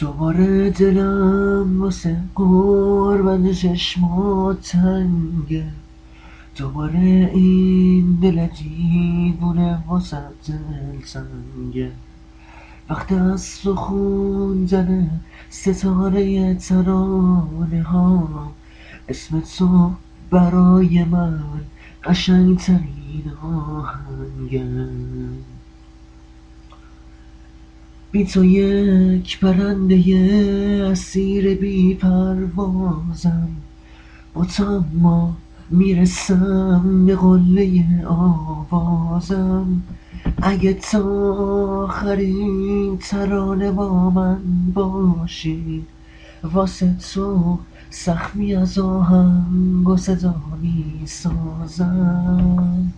دوباره دلم واسه قربت چشمات تنگه، دوباره این دل دیوونه واسه دل تنگه. وقت از تو خوندن ستاره ترانه ها، اسم تو برای من قشنگترین آهنگه. بی تو یک پرنده اسیر بی پروازم، با تو اما میرسم به قله آوازم. اگه تا آخرین ترانه با من باشی، واسه تو زخمی از آهنگ و صدا میسازم.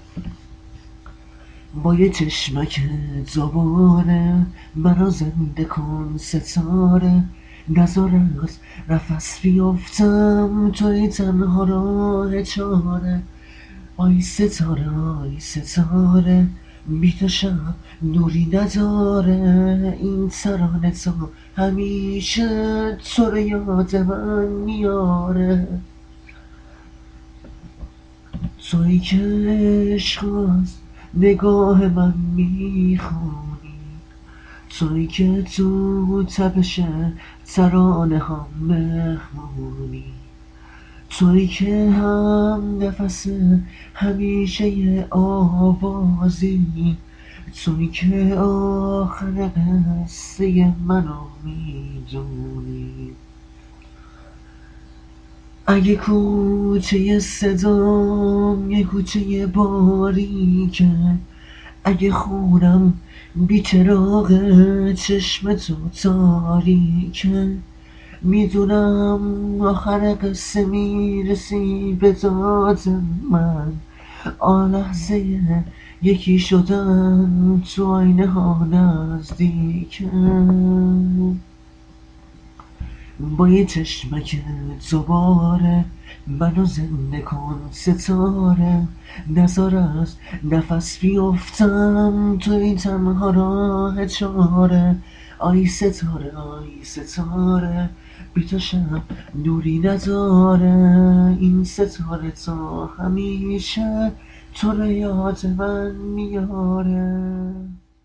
با یه چشمک دوباره منو زنده کن ستاره، نذار از نفس بیفتم توی تنها راه چاره. آی ستاره آی ستاره، بی تو شب نوری نداره. این ترانه تو همیشه تو رو یاد من میاره. تویی که عشق از نگاه من میخونی، تویی که تو تپش ترانه هم مهمونی، تویی که هم نفس همیشه یه آوازی، تویی که آخر قصه منو میدونی. اگه کوچه صدام یه کوچه باریکه، اگه خونم بی چراغ چشم تو تاریکه، میدونم آخر قصه میرسی به داد من. لحظه یکی شدن تو آینه ها نزدیکه. با یه چشمک دوباره منو زنده کن ستاره، نذار از نفس بیفتم تو این تنها راه چاره. آی ستاره آی ستاره، بی تو شب نوری نداره. این ستاره تا همیشه تو رو یاد من میاره.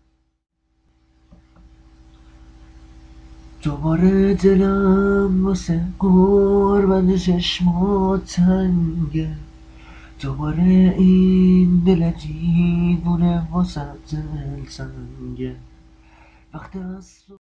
دوباره دلم واسه قربت چشمات تنگه، دوباره این دل دیوونه واسه دل تنگه. وقت از